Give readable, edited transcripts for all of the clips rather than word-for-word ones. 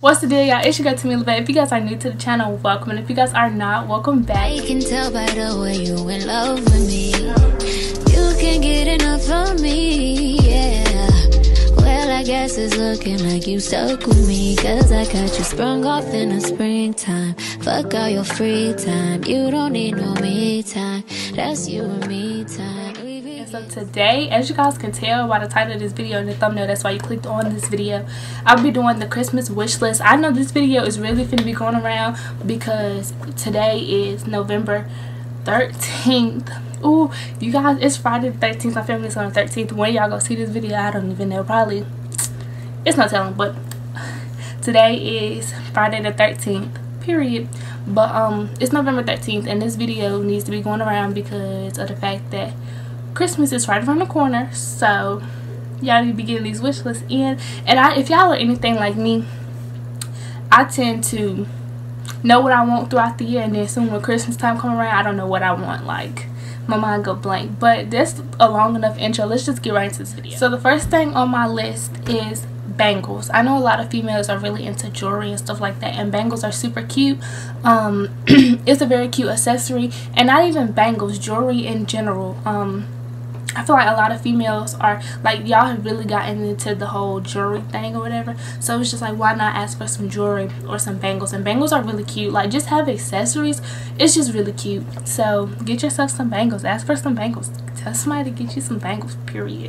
What's the deal, y'all? It's your girl Tamila Bae. If you guys are new to the channel, welcome, and if you guys are not, welcome back. I can tell by the way you in love with me. You can't get enough of me, yeah. Well, I guess it's looking like you stuck with me, cause I got you sprung off in the springtime. Fuck all your free time. You don't need no me time. That's you and me time. So today, as you guys can tell by the title of this video and the thumbnail, that's why you clicked on this video, I'll be doing the Christmas wish list. I know this video is really finna be going around because today is November 13th. Ooh, you guys, it's Friday the 13th. I'm filming this on the 13th. When y'all go see this video, I don't even know. Probably, it's not telling, but today is Friday the 13th, period. But it's November 13th, and this video needs to be going around because of the fact that Christmas is right around the corner. So y'all need to be getting these wish lists in. And if y'all are anything like me, I tend to know what I want throughout the year, and then soon when Christmas time come around, I don't know what I want. Like, my mind go blank. But that's a long enough intro. Let's just get right into this video. So the first thing on my list is bangles. I know a lot of females are really into jewelry and stuff like that, and bangles are super cute. It's a very cute accessory, and not even bangles, jewelry in general. I feel like a lot of females are like, y'all have really gotten into the whole jewelry thing or whatever, so it's just like, why not ask for some jewelry or some bangles? And bangles are really cute. Like, just have accessories, it's just really cute. So get yourself some bangles, ask for some bangles, tell somebody to get you some bangles, period.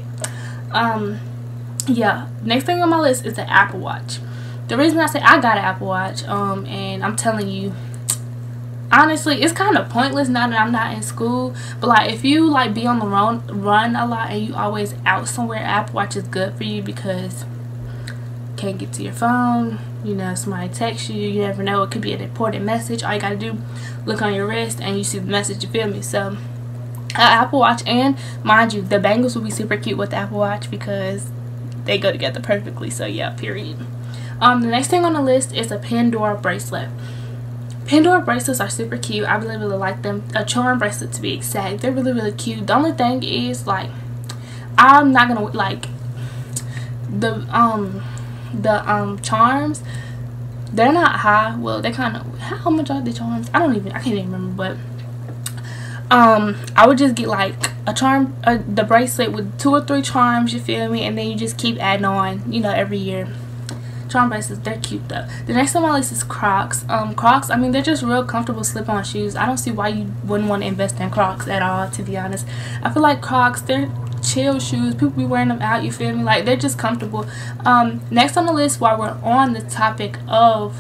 Yeah, next thing on my list is the Apple Watch. The reason I say I got an Apple Watch, and I'm telling you, honestly, it's kind of pointless now that I'm not in school, but like, if you like be on the run a lot and you always out somewhere, Apple Watch is good for you because you can't get to your phone, you know, somebody texts you, you never know, it could be an important message. All you gotta do, look on your wrist and you see the message, you feel me? So Apple Watch, and mind you, the bangles will be super cute with the Apple Watch because they go together perfectly. So yeah, period. The next thing on the list is a Pandora bracelet. Pandora bracelets are super cute. I really like them. A charm bracelet to be exact. They're really cute. The only thing is, like, I'm not gonna like the charms. They're not high. Well, they're kind of, how much are the charms? I can't even remember. But I would just get like a charm, the bracelet with 2 or 3 charms. You feel me? And then you just keep adding on, you know, every year. Charm bracelets, they're cute though. The next on my list is Crocs. Crocs, I mean, they're just real comfortable slip-on shoes. I don't see why you wouldn't want to invest in Crocs at all, to be honest. I feel like Crocs, they're chill shoes. People be wearing them out, you feel me? Like, they're just comfortable. Next on the list, while we're on the topic of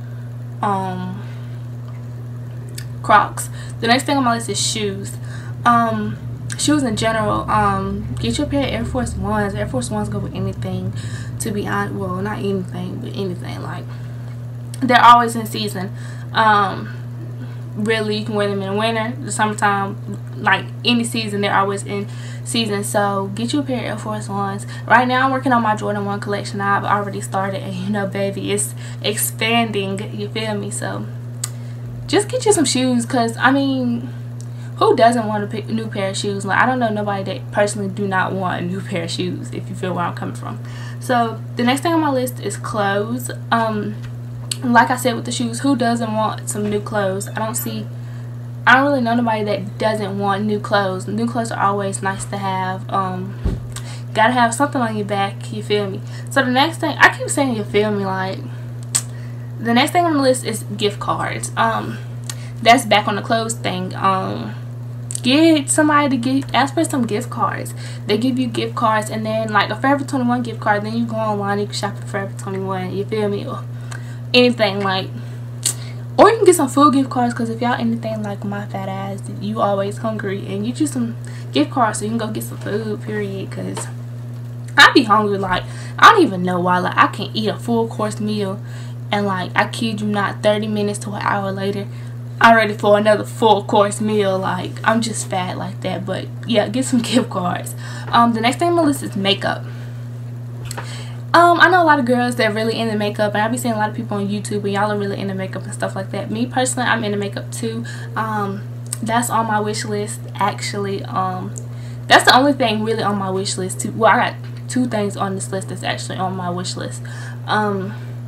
Crocs, the next thing on my list is shoes. Shoes in general, get your pair of Air Force Ones. Air Force Ones go with anything, to be honest. Well, not anything, but anything. Like, they're always in season. Really, you can wear them in the winter, the summertime, like any season, they're always in season. So get you a pair of Air Force Ones. Right now I'm working on my Jordan 1 collection. I've already started, and you know, baby, it's expanding, you feel me? So just get you some shoes, because I mean, who doesn't want a new pair of shoes? Like, I don't know nobody that personally do not want a new pair of shoes, if you feel where I'm coming from. So the next thing on my list is clothes. Like I said with the shoes, who doesn't want some new clothes? I don't really know nobody that doesn't want new clothes. New clothes are always nice to have. Gotta have something on your back, you feel me? So the next thing, I keep saying you feel me, like, the next thing on the list is gift cards. That's back on the clothes thing. Get somebody to ask for some gift cards. They give you gift cards, and then like a Forever 21 gift card, then you go online, you can shop at Forever 21, you feel me? Or anything, like, or you can get some food gift cards, because if y'all anything like my fat ass, you always hungry, and you choose some gift cards so you can go get some food, period. Because I be hungry, like, I don't even know why. Like, I can eat a full course meal, and like, I kid you not, 30 minutes to an hour later, I'm ready for another full course meal. Like, I'm just fat like that. But yeah, get some gift cards. The next thing on my list is makeup. I know a lot of girls that are really into makeup, and I be seeing a lot of people on YouTube, and y'all are really into makeup and stuff like that. Me personally, I'm into makeup too. That's on my wish list, actually. That's the only thing really on my wish list too. Well, I got 2 things on this list that's actually on my wish list.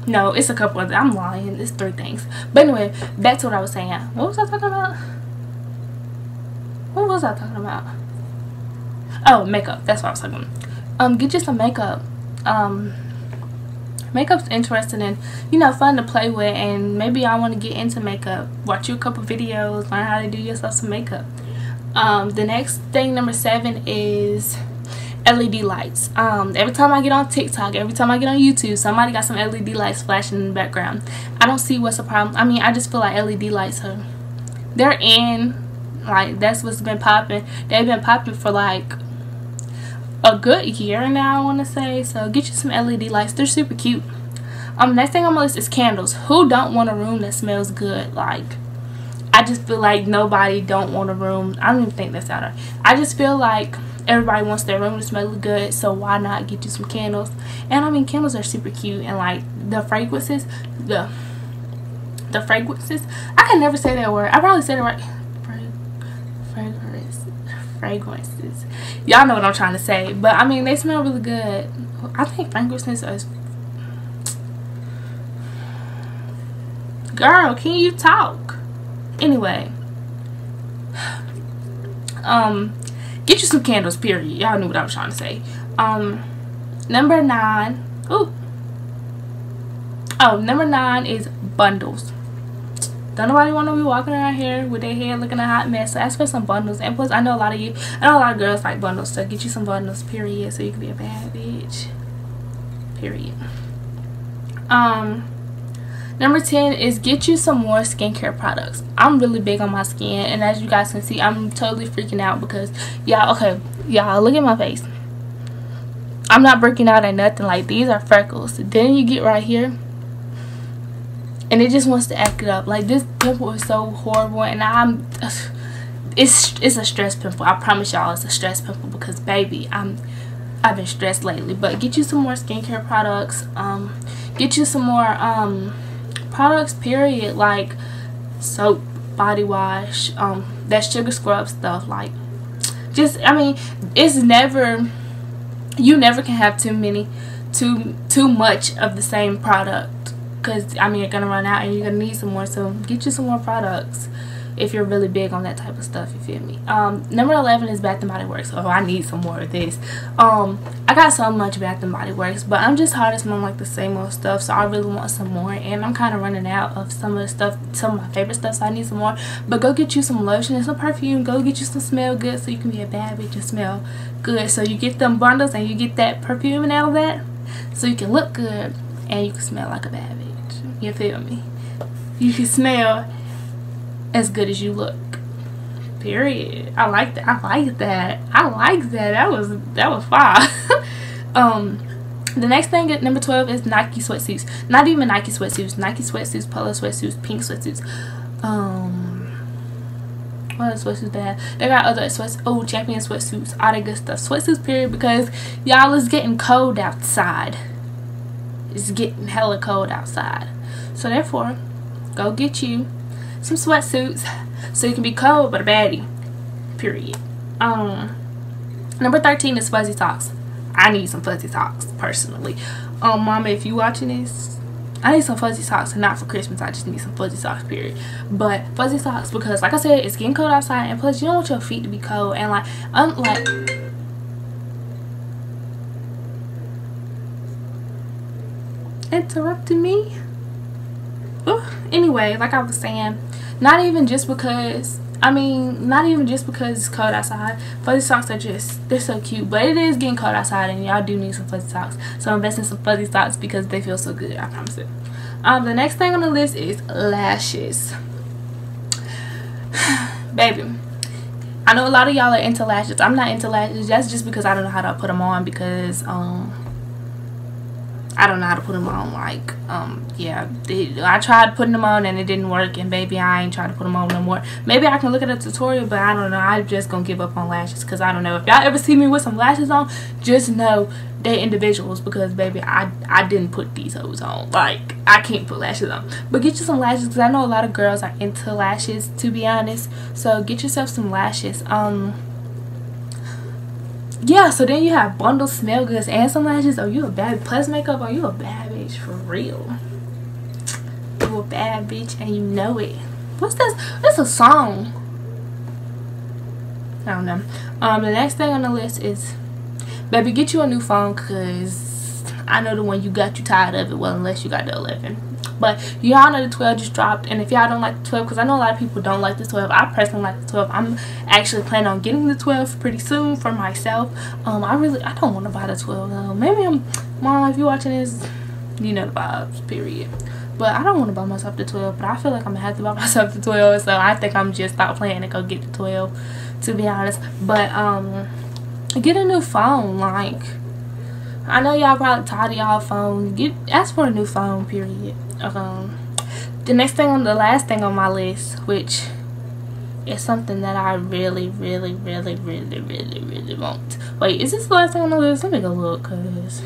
No, it's a couple of, I'm lying, it's 3 things. But anyway, back to what I was saying. What was I talking about? What was I talking about? Oh, makeup. That's what I was talking about. Get you some makeup. Makeup's interesting and, you know, fun to play with, and maybe I want to get into makeup. Watch you a couple videos, learn how to do yourself some makeup. The next thing, number 7, is LED lights. Every time I get on TikTok, every time I get on YouTube, somebody got some LED lights flashing in the background. I don't see what's the problem. I mean, I just feel like LED lights are, they're in, like, that's what's been popping. They've been popping for like a good year now, I want to say. So get you some LED lights. They're super cute. Next thing on my list is candles. Who don't want a room that smells good? Like, I just feel like nobody don't want a room. I don't even think that's out there. I just feel like everybody wants their room to smell good, so why not get you some candles? And I mean, candles are super cute, and like the fragrances, the fragrances. I can never say that word. I probably said it right. Fragrances. Y'all know what I'm trying to say, but I mean, they smell really good. I think fragrances are. Girl, can you talk? Anyway, get you some candles, period. Y'all knew what I was trying to say. Number 9. Number 9 is bundles. Don't nobody want to be walking around here with their hair looking a hot mess. So ask for some bundles. And plus, I know a lot of girls like bundles. So get you some bundles, period. So you can be a bad bitch, period. Number 10 is get you some more skincare products. I'm really big on my skin, and as you guys can see, I'm totally freaking out because y'all look at my face. I'm not breaking out at nothing. Like, these are freckles. Then you get right here and it just wants to act it up. Like, this pimple is so horrible, and it's a stress pimple. I promise y'all it's a stress pimple because baby, I've been stressed lately. But get you some more skincare products. Get you some more products, period, like soap, body wash, that sugar scrub stuff. Like, just, I mean, it's never, you never can have too much of the same product, because I mean, you're gonna run out and you're gonna need some more. So get you some more products if you're really big on that type of stuff, you feel me? Number 11 is Bath and Body Works. Oh, I need some more of this. I got so much Bath and Body Works, but I'm just tired of smelling like the same old stuff, so I really want some more, and I'm kind of running out of some of the stuff, some of my favorite stuff, so I need some more. But go get you some lotion and some perfume. Go get you some smell good so you can be a bad bitch and smell good. So you get them bundles and you get that perfume and all that, so you can look good and you can smell like a bad bitch. You feel me? You can smell as good as you look, period. I like that. That was fire. The next thing at number 12 is Nike sweatsuits. Not even Nike sweatsuits, Polo sweatsuits, pink sweatsuits. What other sweatsuits they have? They got other sweats. Oh, Champion sweatsuits, all that good stuff. Sweatsuits, period, because y'all, it's getting cold outside. It's getting hella cold outside, so therefore go get you some sweatsuits so you can be cold but a baddie, period. Number 13 is fuzzy socks. I need some fuzzy socks personally. Mama, if you watching this, I need some fuzzy socks, and not for Christmas. I just need some fuzzy socks, period. But fuzzy socks because, like I said, it's getting cold outside, and plus you don't want your feet to be cold. And like, interrupting me. Ooh. Anyway, like I was saying, not even just because it's cold outside. Fuzzy socks are just, they're so cute. But it is getting cold outside, and y'all do need some fuzzy socks. So invest in some fuzzy socks because they feel so good, I promise it. The next thing on the list is lashes. Baby, I know a lot of y'all are into lashes. I'm not into lashes. That's just because I don't know how to put them on, because I don't know how to put them on. Like, yeah, I tried putting them on and it didn't work, and baby, I ain't trying to put them on no more. Maybe I can look at a tutorial, but I don't know. I'm just gonna give up on lashes because I don't know. If y'all ever see me with some lashes on, just know they're individuals, because baby, I didn't put these hoes on. Like, I can't put lashes on. But get you some lashes, because I know a lot of girls are into lashes, to be honest. So get yourself some lashes. Yeah, so then you have bundles, smell goods, and some lashes. Oh, you a bad, plus makeup. Oh, you a bad bitch for real. you a bad bitch and you know it. What's this? It's a song. I don't know. The next thing on the list is, baby, get you a new phone, because I know the one you got, you tired of it. Well, unless you got the 11. But y'all know the 12 just dropped, and if y'all don't like the 12, because I know a lot of people don't like the 12, I personally like the 12. I'm actually planning on getting the 12 pretty soon for myself. I don't want to buy the 12 though. Maybe Mom, if you're watching this, you know the vibes, period. But I don't want to buy myself the 12, but I feel like I'm gonna have to buy myself the 12, so I think I'm just stop playing and go get the 12, to be honest. But get a new phone. Like, I know y'all probably tired of y'all phone. Ask for a new phone, period. The next thing on the last thing on my list, which is something that I really want. Wait, is this the last thing on the list? Let me go look, cause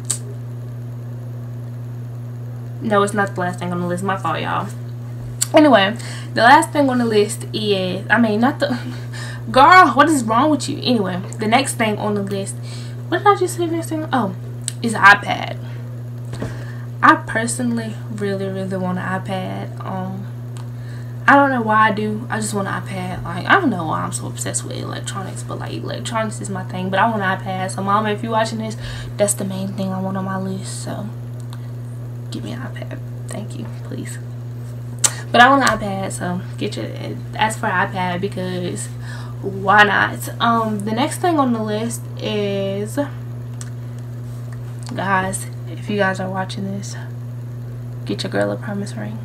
no, it's not the last thing on the list. My fault, y'all. Anyway, the last thing on the list is, not the girl, what is wrong with you? Anyway, the next thing on the list, what did I just say next thing? Oh, is an iPad. I personally really want an iPad. I don't know why I do. I just want an iPad. Like, I don't know why I'm so obsessed with electronics, but like, electronics is my thing. But I want an iPad. So Mama, if you're watching this, that's the main thing I want on my list. So give me an iPad, thank you, please. But I want an iPad, so ask for an iPad, because why not? The next thing on the list is, guys, if you guys are watching this, get your girl a promise ring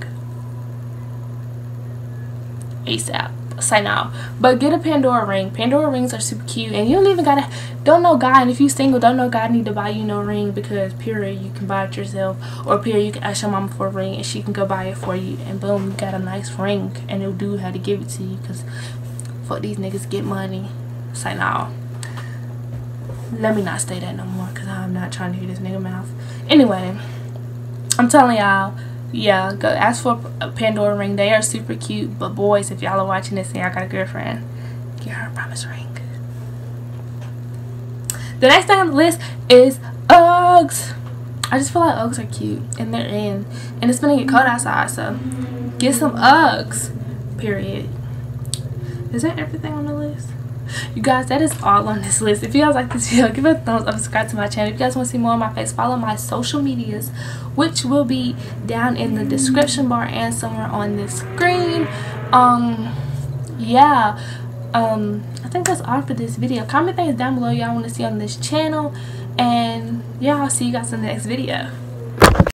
ASAP. Say now, but get a Pandora ring. Pandora rings are super cute, and you don't even gotta, don't know God, and if you single, don't know God need to buy you no ring, because period, you can buy it yourself, or period, you can ask your mama for a ring and she can go buy it for you, and boom, you got a nice ring, and it'll do how to give it to you, because fuck these niggas get money. Say now. Let me not say that no more, because I'm not trying to hear this nigga mouth. Anyway, I'm telling y'all, yeah, go ask for a Pandora ring. They are super cute. But boys, if y'all are watching this and y'all got a girlfriend, get her a promise ring. The next thing on the list is Uggs. I just feel like Uggs are cute, and they're in, and it's gonna get cold outside, so get some Uggs, period. Is that everything on the list? You guys, that is all on this list. If you guys like this video, give it a thumbs up, subscribe to my channel. If you guys want to see more of my face, follow my social medias, which will be down in the description bar and somewhere on this screen. Yeah, I think that's all for this video. Comment things down below y'all want to see on this channel, and yeah, I'll see you guys in the next video.